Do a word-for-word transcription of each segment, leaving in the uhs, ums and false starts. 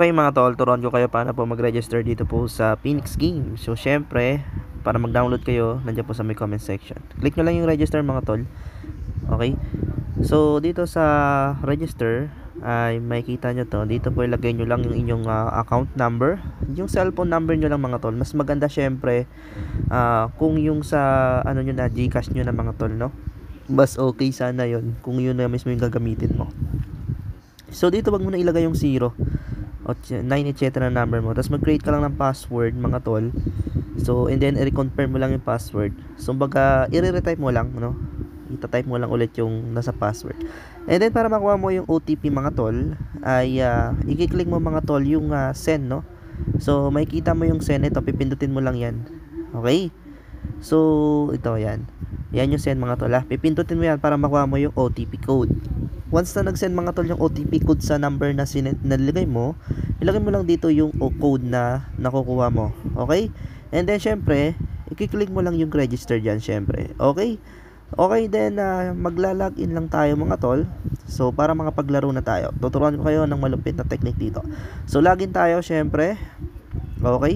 Okay mga tol, turuan ko kayo paano po mag-register dito po sa Phoenix Game. So syempre, para mag-download kayo, nandiyan po sa may comment section. Click nyo lang yung register mga tol. Okay? So dito sa register, ay makikita nyo to. Dito po ilagay nyo lang yung inyong uh, account number. Yung cellphone number nyo lang mga tol. Mas maganda syempre uh, kung yung sa ano nyo na, Gcash nyo na mga tol, no? Mas okay sana yon kung yun na mismo yung gagamitin mo. So dito wag mo na ilagay yung zero nine etc na number mo, tapos mag-create ka lang ng password mga tol. So and then i-reconfirm mo lang yung password. So baga i-retype mo lang, no? Ita-type mo lang ulit yung nasa password. And then para makuha mo yung O T P mga tol ay uh, i-click mo mga tol yung uh, send, no? So makikita mo yung send, ito pipindutin mo lang yan. Okay? So ito yan. Yan yung send mga tol. Ah. Pipindutin mo yan para makuha mo yung O T P code. Once na nag-send mga tol yung O T P code sa number na nalagay mo, ilagay mo lang dito yung code na nakukuha mo. Okay? And then syempre, i-click mo lang yung register dyan syempre. Okay? Okay, then uh, magla-login lang tayo mga tol. So para makapaglaro na tayo. Tuturuan ko kayo ng malupit na technique dito. So login tayo syempre. Okay?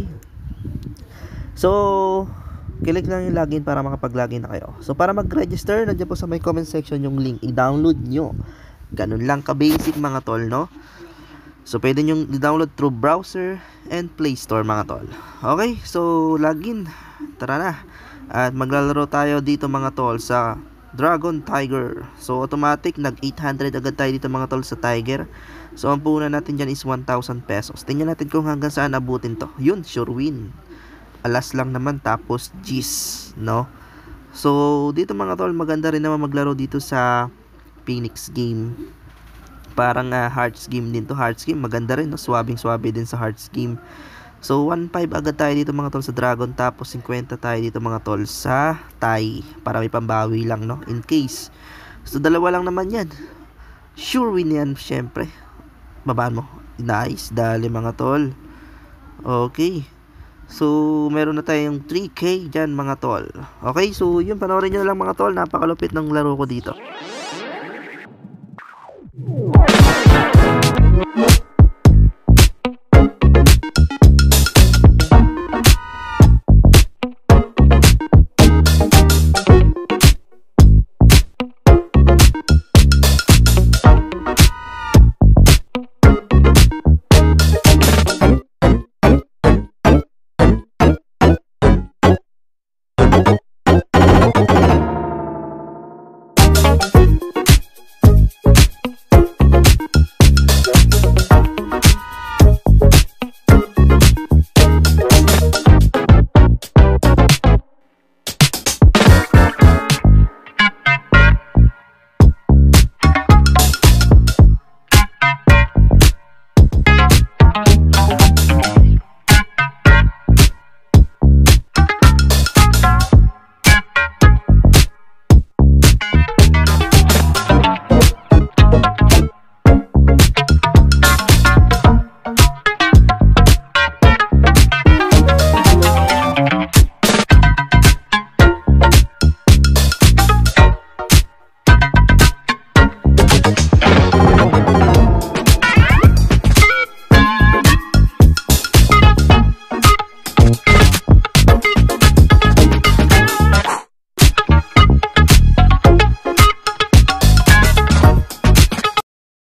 So click lang yung login para makapag-login na kayo. So para mag-register, nandiyan po sa may comment section yung link. I-download nyo. Ganun lang ka-basic mga tol, no? So pwede nyo i-download through browser and Play Store mga tol. Okay, so login. Tara na. At maglalaro tayo dito mga tol sa Dragon Tiger. So automatic nag eight hundred agad tayo dito mga tol sa Tiger. So ang puhunan natin dyan is one thousand pesos. Tingnan natin kung hanggang saan abutin to. Yun, sure win. Alas lang naman tapos G's, no? So dito mga tol, maganda rin naman maglaro dito sa Phoenix Game. Parang uh, Hearts Game din to. Hearts Game maganda rin, no? Swabing swabe din sa Hearts Game. So one five agad tayo dito mga tol sa Dragon, tapos fifty tayo dito mga tol sa Thai para may pambawi lang, no? In case. So dalawa lang naman yan. Sure win yan syempre. Babaan mo. Nice, dali mga tol. Okay. So, meron na tayong three K dyan mga tol. Okay, so yun, panoorin nyo lang mga tol. Napakalupit ng laro ko dito.